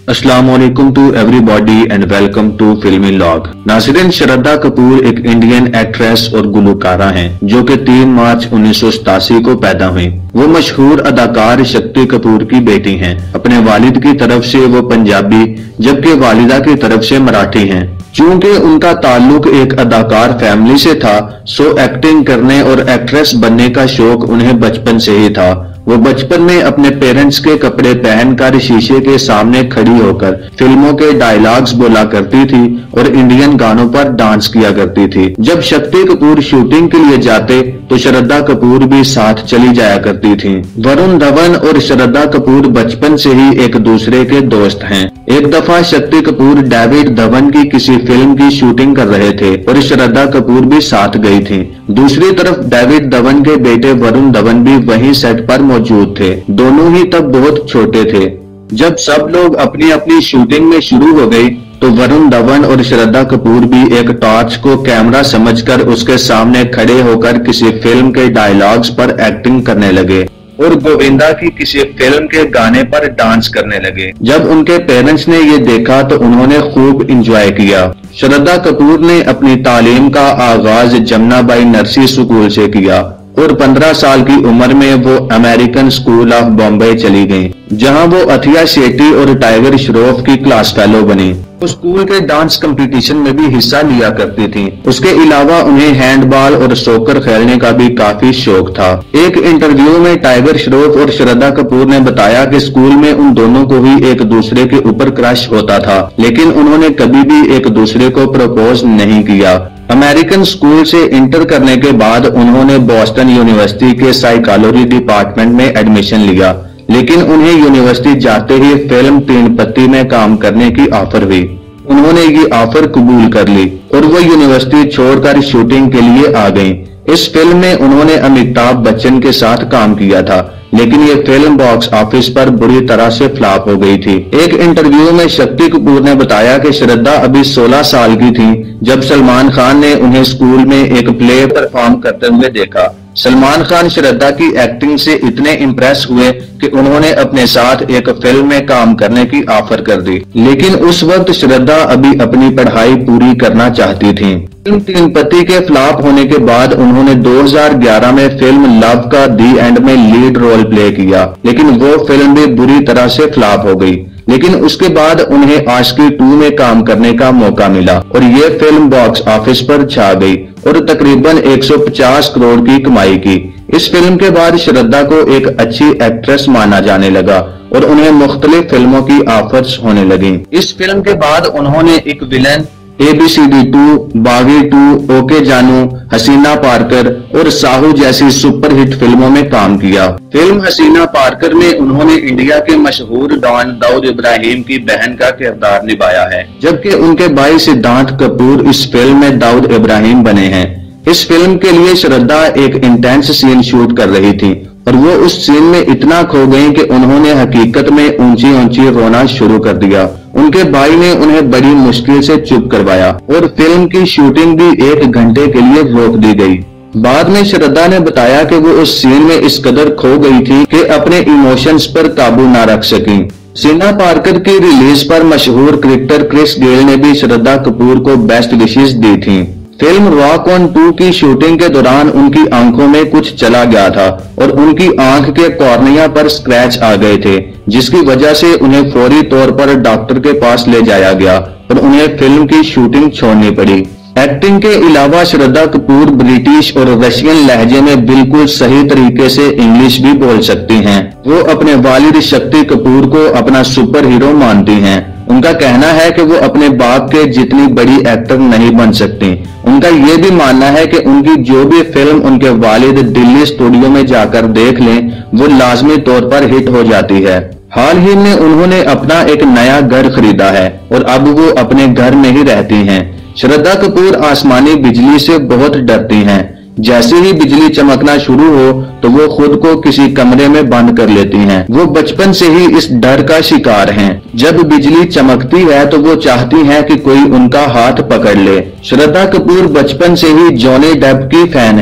अस्सलामुअलैकुम to everybody and welcome to Filmy Log. नाज़रीन, श्रद्धा कपूर एक इंडियन एक्ट्रेस और गुलकारा हैं जो कि 3 मार्च 1987 को पैदा हुई। वो मशहूर अदाकार शक्ति कपूर की बेटी हैं। अपने वालिद की तरफ से वो पंजाबी जबकि वालिदा की तरफ से मराठी हैं। चूंकि उनका ताल्लुक एक अदाकार फैमिली से था, सो एक्टिंग करने और एक्ट्रेस बनने का शौक उन्हें बचपन से ही था। वो बचपन में अपने पेरेंट्स के कपड़े पहनकर शीशे के सामने खड़ी होकर फिल्मों के डायलॉग्स बोला करती थी और इंडियन गानों पर डांस किया करती थी। जब शक्ति कपूर शूटिंग के लिए जाते तो श्रद्धा कपूर भी साथ चली जाया करती थी। वरुण धवन और श्रद्धा कपूर बचपन से ही एक दूसरे के दोस्त हैं। एक दफा शक्ति कपूर डेविड धवन की किसी फिल्म की शूटिंग कर रहे थे और श्रद्धा कपूर भी साथ गई थी। दूसरी तरफ डेविड धवन के बेटे वरुण धवन भी वहीं सेट पर मौजूद थे। दोनों ही तब बहुत छोटे थे। जब सब लोग अपनी अपनी शूटिंग में शुरू हो गई तो वरुण धवन और श्रद्धा कपूर भी एक टॉर्च को कैमरा समझकर उसके सामने खड़े होकर किसी फिल्म के डायलॉग्स पर एक्टिंग करने लगे और गोविंदा की किसी फिल्म के गाने पर डांस करने लगे। जब उनके पेरेंट्स ने ये देखा तो उन्होंने खूब एंजॉय किया। श्रद्धा कपूर ने अपनी तालीम का आगाज जमुनाबाई नर्सरी स्कूल से किया और 15 साल की उम्र में वो अमेरिकन स्कूल ऑफ बॉम्बे चली गईं, जहां वो अथिया शेट्टी और टाइगर श्रॉफ की क्लास फेलो बनी। वो स्कूल के डांस कंपटीशन में भी हिस्सा लिया करती थी। उसके अलावा उन्हें हैंडबॉल और सॉकर खेलने का भी काफी शौक था। एक इंटरव्यू में टाइगर श्रॉफ और श्रद्धा कपूर ने बताया कि स्कूल में उन दोनों को ही एक दूसरे के ऊपर क्रश होता था, लेकिन उन्होंने कभी भी एक दूसरे को प्रपोज नहीं किया। अमेरिकन स्कूल से इंटर करने के बाद उन्होंने बॉस्टन यूनिवर्सिटी के साइकोलॉजी डिपार्टमेंट में एडमिशन लिया, लेकिन उन्हें यूनिवर्सिटी जाते ही फिल्म 3 पत्ती में काम करने की ऑफर हुई। उन्होंने ये ऑफर कबूल कर ली और वो यूनिवर्सिटी छोड़कर शूटिंग के लिए आ गईं। इस फिल्म में उन्होंने अमिताभ बच्चन के साथ काम किया था, लेकिन ये फिल्म बॉक्स ऑफिस पर बुरी तरह से फ्लॉप हो गई थी। एक इंटरव्यू में शक्ति कपूर ने बताया कि श्रद्धा अभी 16 साल की थी जब सलमान खान ने उन्हें स्कूल में एक प्ले परफॉर्म करते हुए देखा। सलमान खान श्रद्धा की एक्टिंग से इतने इम्प्रेस हुए कि उन्होंने अपने साथ एक फिल्म में काम करने की ऑफर कर दी, लेकिन उस वक्त श्रद्धा अभी अपनी पढ़ाई पूरी करना चाहती थी। फिल्म 3 पत्ती के फ्लॉप होने के बाद उन्होंने 2011 में फिल्म लव का दी एंड में लीड रोल प्ले किया, लेकिन वो फिल्म भी बुरी तरह से फ्लॉप हो गई। लेकिन उसके बाद उन्हें आशिकी 2 में काम करने का मौका मिला और ये फिल्म बॉक्स ऑफिस पर छा गई और तकरीबन 150 करोड़ की कमाई की। इस फिल्म के बाद श्रद्धा को एक अच्छी एक्ट्रेस माना जाने लगा और उन्हें मुख्तलिफ फिल्मों की ऑफर्स होने लगी। इस फिल्म के बाद उन्होंने एक विलन, ABCD 2, बागी 2, ओके जानू, हसीना पारकर और साहू जैसी सुपरहिट फिल्मों में काम किया। फिल्म हसीना पारकर में उन्होंने इंडिया के मशहूर डॉन दाऊद इब्राहिम की बहन का किरदार निभाया है, जबकि उनके भाई सिद्धांत कपूर इस फिल्म में दाऊद इब्राहिम बने हैं। इस फिल्म के लिए श्रद्धा एक इंटेंस सीन शूट कर रही थी और वो उस सीन में इतना खो गई कि उन्होंने हकीकत में ऊंची ऊंची रोना शुरू कर दिया। उनके भाई ने उन्हें बड़ी मुश्किल से चुप करवाया और फिल्म की शूटिंग भी 1 घंटे के लिए रोक दी गई। बाद में श्रद्धा ने बताया कि वो उस सीन में इस कदर खो गई थी कि अपने इमोशंस पर काबू ना रख सकी। हसीना पारकर की रिलीज पर मशहूर क्रिकेटर क्रिस गेल ने भी श्रद्धा कपूर को बेस्ट विशेस दी थी। फिल्म रॉक ऑन 2 की शूटिंग के दौरान उनकी आंखों में कुछ चला गया था और उनकी आंख के कॉर्निया पर स्क्रैच आ गए थे, जिसकी वजह से उन्हें फौरी तौर पर डॉक्टर के पास ले जाया गया और उन्हें फिल्म की शूटिंग छोड़नी पड़ी। एक्टिंग के अलावा श्रद्धा कपूर ब्रिटिश और रशियन लहजे में बिल्कुल सही तरीके से इंग्लिश भी बोल सकती हैं। वो अपने वालिद शक्ति कपूर को अपना सुपर हीरो मानती हैं। उनका कहना है कि वो अपने बाप के जितनी बड़ी एक्टर नहीं बन सकती। उनका ये भी मानना है कि उनकी जो भी फिल्म उनके वालिद दिल्ली स्टूडियो में जाकर देख लें, वो लाजमी तौर पर हिट हो जाती है। हाल ही में उन्होंने अपना एक नया घर खरीदा है और अब वो अपने घर में ही रहती हैं। श्रद्धा कपूर आसमानी बिजली से बहुत डरती हैं। जैसे ही बिजली चमकना शुरू हो तो वो खुद को किसी कमरे में बंद कर लेती हैं। वो बचपन से ही इस डर का शिकार हैं। जब बिजली चमकती है तो वो चाहती हैं कि कोई उनका हाथ पकड़ ले। श्रद्धा कपूर बचपन से ही जॉनी डेप की फैन हैं।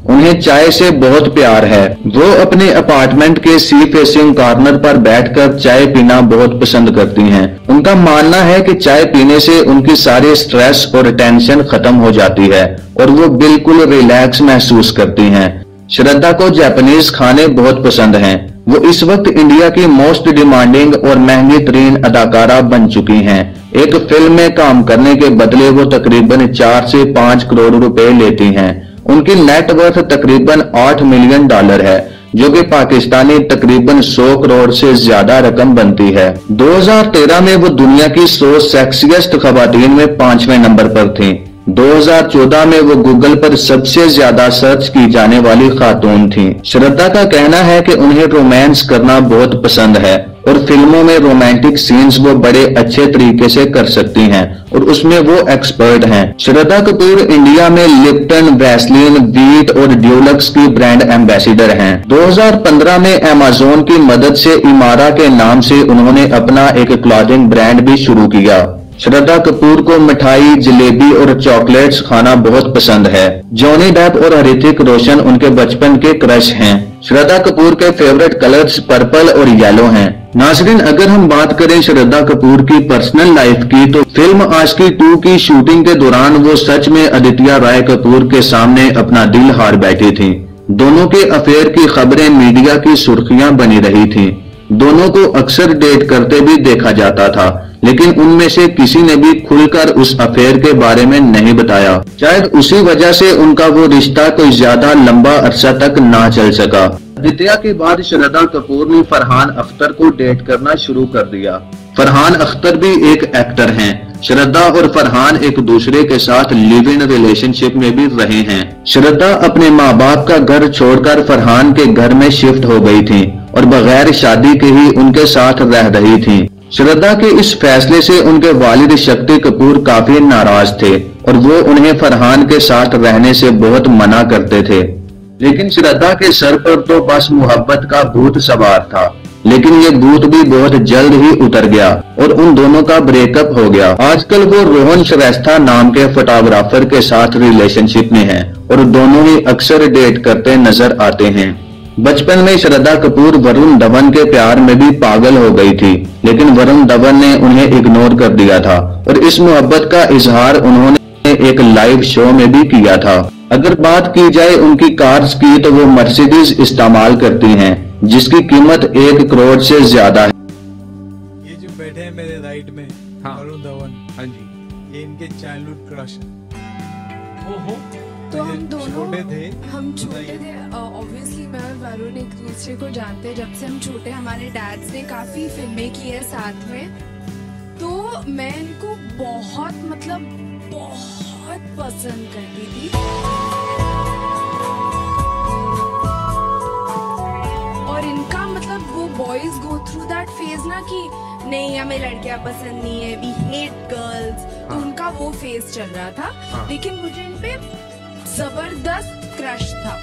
उन्हें चाय से बहुत प्यार है। वो अपने अपार्टमेंट के सी फेसिंग कॉर्नर पर बैठकर चाय पीना बहुत पसंद करती हैं। उनका मानना है कि चाय पीने से उनकी सारी स्ट्रेस और टेंशन खत्म हो जाती है और वो बिल्कुल रिलैक्स महसूस करती हैं। श्रद्धा को जापानीज खाने बहुत पसंद हैं। वो इस वक्त इंडिया की मोस्ट डिमांडिंग और महंगी तरीन अदाकारा बन चुकी हैं। एक फिल्म में काम करने के बदले वो तकरीबन 4 से 5 करोड़ रुपए लेती हैं। उनकी नेटवर्थ तकरीबन $8 मिलियन है, जो कि पाकिस्तानी तकरीबन 100 करोड़ से ज्यादा रकम बनती है। 2013 में वो दुनिया की 100 सेक्सिएस्ट खवातीन में 5वें नंबर पर थीं। 2014 में वो गूगल पर सबसे ज्यादा सर्च की जाने वाली खातून थीं। श्रद्धा का कहना है कि उन्हें रोमांस करना बहुत पसंद है और फिल्मों में रोमांटिक सीन्स वो बड़े अच्छे तरीके से कर सकती हैं और उसमें वो एक्सपर्ट हैं। श्रद्धा कपूर इंडिया में लिप्टन, वैसलीन, वीट और ड्यूलक्स की ब्रांड एम्बेसडर हैं। 2015 में अमेज़न की मदद से इमारा के नाम से उन्होंने अपना एक क्लॉथिंग ब्रांड भी शुरू किया। श्रद्धा कपूर को मिठाई, जलेबी और चॉकलेट्स खाना बहुत पसंद है। जॉनी डेप और ऋतिक रोशन उनके बचपन के क्रश हैं। श्रद्धा कपूर के फेवरेट कलर्स पर्पल और येलो हैं। नाज़रीन, अगर हम बात करें श्रद्धा कपूर की पर्सनल लाइफ की, तो फिल्म आशिकी 2 की शूटिंग के दौरान वो सच में आदित्य रॉय कपूर के सामने अपना दिल हार बैठी थीं। दोनों के अफेयर की खबरें मीडिया की सुर्खियां बनी रही थीं। दोनों को अक्सर डेट करते भी देखा जाता था, लेकिन उनमें से किसी ने भी खुलकर उस अफेयर के बारे में नहीं बताया। शायद उसी वजह से उनका वो रिश्ता कोई ज्यादा लंबा अरसा तक ना चल सका। आदित्य के बाद श्रद्धा कपूर ने फरहान अख्तर को डेट करना शुरू कर दिया। फरहान अख्तर भी एक एक्टर हैं। श्रद्धा और फरहान एक दूसरे के साथ लिव इन रिलेशनशिप में भी रहे हैं। श्रद्धा अपने माँ बाप का घर छोड़कर फरहान के घर में शिफ्ट हो गई थी और बगैर शादी के ही उनके साथ रह रही थी। श्रद्धा के इस फैसले से उनके वालिद शक्ति कपूर काफी नाराज थे और वो उन्हें फरहान के साथ रहने से बहुत मना करते थे। लेकिन श्रद्धा के सर पर तो बस मोहब्बत का भूत सवार था, लेकिन ये भूत भी बहुत जल्द ही उतर गया और उन दोनों का ब्रेकअप हो गया। आजकल वो रोहन श्रेष्ठा नाम के फोटोग्राफर के साथ रिलेशनशिप में हैं और दोनों ही अक्सर डेट करते नजर आते हैं। बचपन में श्रद्धा कपूर वरुण धवन के प्यार में भी पागल हो गई थी, लेकिन वरुण धवन ने उन्हें इग्नोर कर दिया था और इस मोहब्बत का इजहार उन्होंने एक लाइव शो में भी किया था। अगर बात की जाए उनकी कार्स की, तो वो मर्सिडीज इस्तेमाल करती हैं, जिसकी कीमत 1 करोड़ से ज्यादा है। ये जो बैठे हैं मेरे राइट में, वरुण धवन, हाँ जी, ये इनके चाइल्डहुड क्रश है। ओहो, तो हम दोनों छोटे थे। ऑब्वियसली मैं और वरुण एक दूसरे को जानते हैं जब से हम छोटे। हमारे डैड्स ने काफी फिल्में की है साथ में, तो मैं इनको बहुत पसंद करती थी। और इनका वो boys go through that phase ना कि नहीं हमें लड़कियां पसंद नहीं है, वी हेट गर्ल्स, तो उनका वो फेज चल रहा था। लेकिन मुझे इन पे जबरदस्त क्रश था।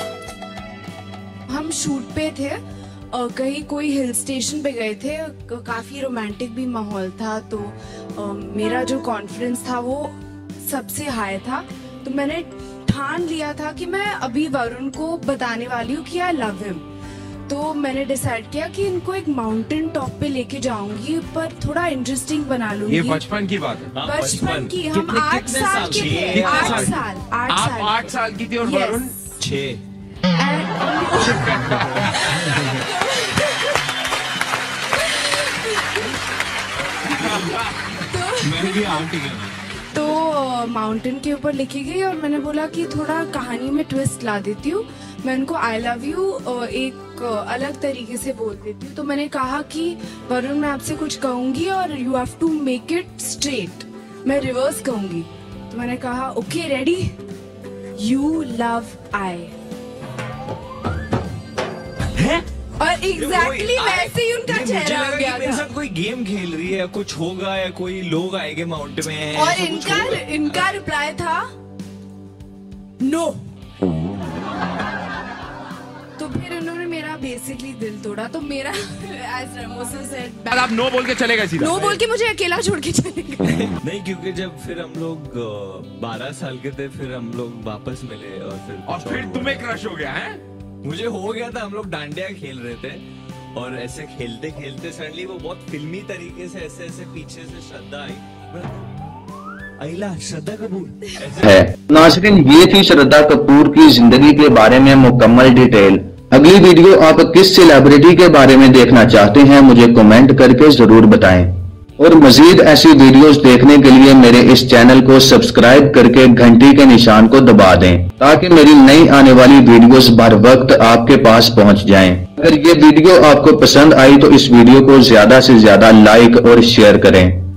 हम शूट पे थे, कहीं कोई हिल स्टेशन पे गए थे, काफी रोमांटिक भी माहौल था, तो मेरा जो कॉन्फिडेंस था वो सबसे हाई था। तो मैंने ठान लिया था कि मैं अभी वरुण को बताने वाली हूँ कि आई लव हिम। तो मैंने डिसाइड किया कि इनको एक माउंटेन टॉप पे लेके जाऊंगी, पर थोड़ा इंटरेस्टिंग बना लूंगी। ये बचपन की बात है। बचपन की, हम 8 साल के थे। 8 साल की थी और वरुण 6। तो माउंटेन के ऊपर लिखी गई और मैंने बोला कि थोड़ा कहानी में ट्विस्ट ला देती हूँ, मैं उनको आई लव यू एक अलग तरीके से बोल देती हूँ। तो मैंने कहा कि वरुण मैं आपसे कुछ कहूंगी और you have to make it straight, मैं रिवर्स कहूंगी। तो मैंने कहा okay ready, you love I. और एग्जैक्टली वैसे ही उनका चेहरा हो गया था। मेरे साथ कोई गेम खेल रही है, कुछ होगा या कोई लोग आएंगे माउंट में, और इनका रिप्लाई था नो। तो फिर उन्होंने मेरा बेसिकली दिल तोड़ा। तो मेरा एज रेमोसा सेड, आप नो बोल के चले गए सीधा? नो बोल के मुझे अकेला छोड़ के चले गए। नहीं, क्योंकि जब फिर हम लोग 12 साल के थे, फिर हम लोग वापस मिले और फिर तुम्हें क्रश हो गया है? मुझे हो गया था। हम लोग डांडिया खेल रहे थे और ऐसे खेलते खेलते सडनली वो बहुत फिल्मी तरीके से ऐसे ऐसे पीछे से श्रद्धा आई, अहिला श्रद्धा कपूर है। नाज़रीन, ये थी श्रद्धा कपूर की जिंदगी के बारे में मुकम्मल डिटेल। अगली वीडियो आप किस सेलिब्रिटी के बारे में देखना चाहते हैं मुझे कमेंट करके जरूर बताएं। और मजीद ऐसी वीडियोस देखने के लिए मेरे इस चैनल को सब्सक्राइब करके घंटी के निशान को दबा दें ताकि मेरी नई आने वाली वीडियोस बर वक्त आपके पास पहुंच जाएं। अगर ये वीडियो आपको पसंद आई तो इस वीडियो को ज्यादा से ज्यादा लाइक और शेयर करें।